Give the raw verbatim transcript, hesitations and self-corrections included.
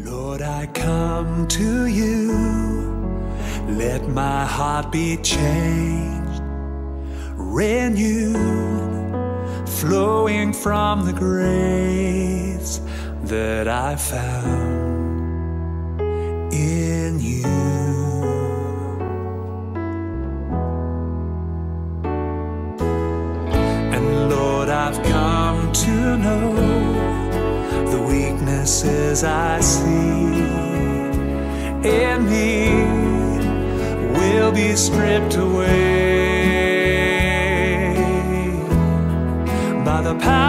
Lord, I come to you. Let my heart be changed, renewed, flowing from the grace that I found in you. And Lord, I've come to know the weaknesses I see in me will be stripped away by the power